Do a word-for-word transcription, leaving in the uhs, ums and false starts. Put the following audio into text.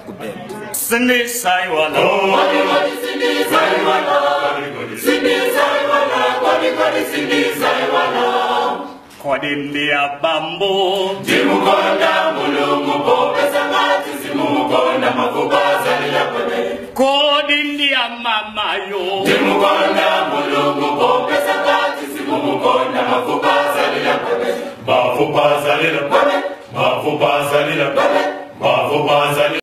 kudenda. Cindy Saiwala. Cindy Saiwala. Cindy Saiwala. Cindy Saiwala. Kodindia bambo. Jimukonda mulungu pope sangati simukonda mafubaza lilapone. Kodindia mama yo. Jimukonda mulungu pope sangati simukonda mafubaza lilapone. Mafubaza lilapone. Mafubaza lilapone. Mafubaza lilapone.